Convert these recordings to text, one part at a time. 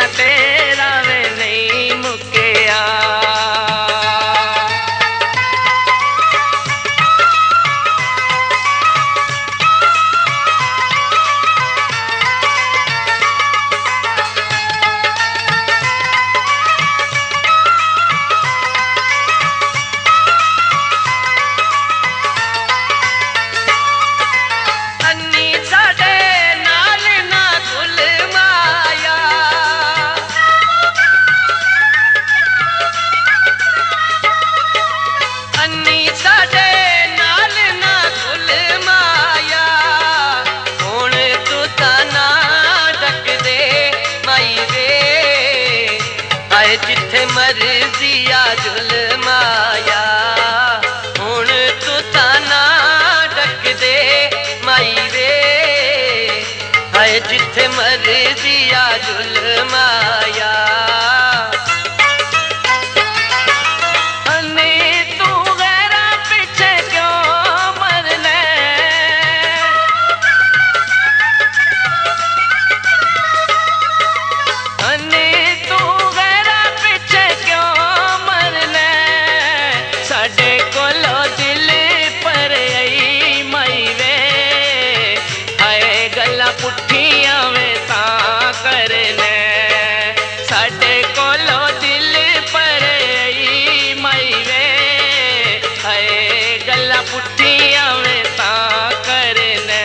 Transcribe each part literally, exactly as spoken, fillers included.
तेरा वे नहीं मुकिया। जिथे मर्जिया जुल्माया हुण तू ताना डक दे माई वे। हाय जिथे मर्जिया जुल्माया पुठियां वे तां करने साडे कोलो दिल पर आई माई वे। हाय गल्ला पुठियां वे तां करने।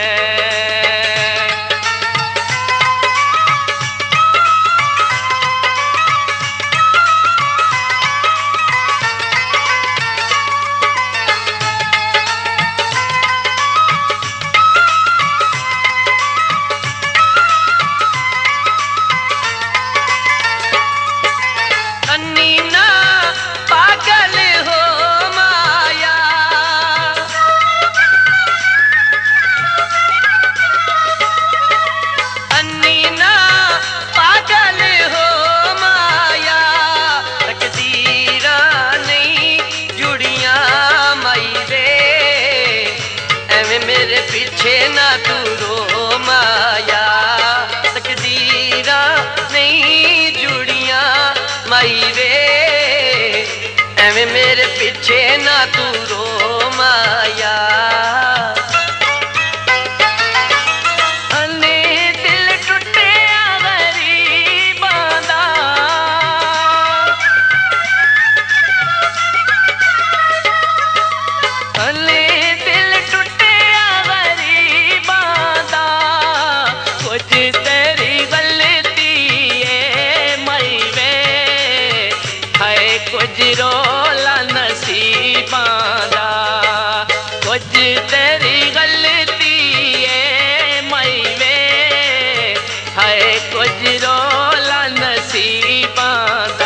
मेरे पीछे ना तू रो माया तकदीरा नहीं जुड़िया माई वे। एवें मेरे पीछे ना तू रो माया। कुछ रोला नसीबां दा कुछ तेरी गलती है माई वे। हाय कुछ रोला नसीबां दा।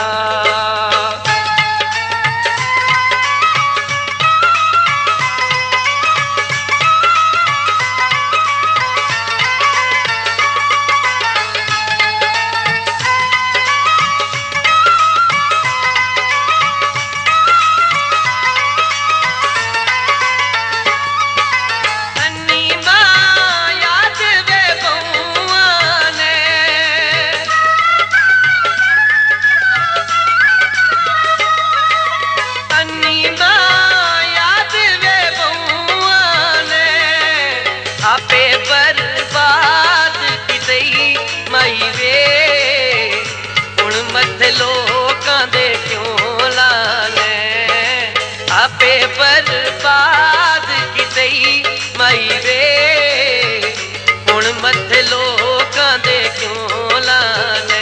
आपे बर्बाद कितई माई वे हुण मथे लोकां दे क्यों लाने। आपे बर्बाद कितई माई वे हुण मथे लोकां दे क्यों लाने।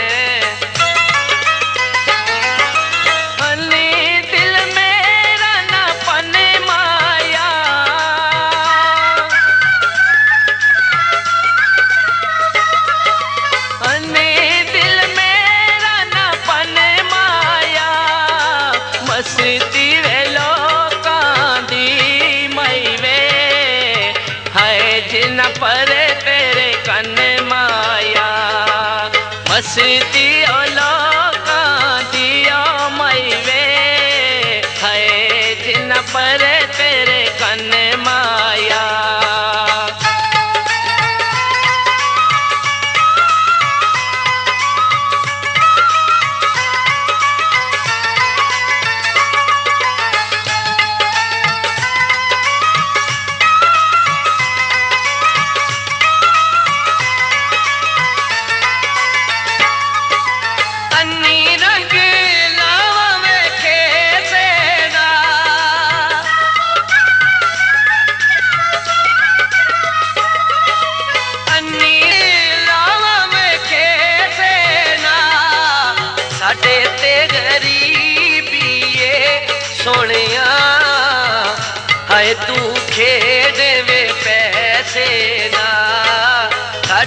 मस्ती वे लोकां दी माई वे। हाय जिन्ना परे तेरे कन माया मस्ती ओ लोकां दी ओ माई वे। हाय जिन्ना परे तेरे कन माया।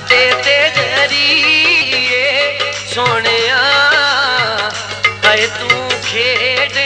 साडे ते जरिए सोने है तू खेड़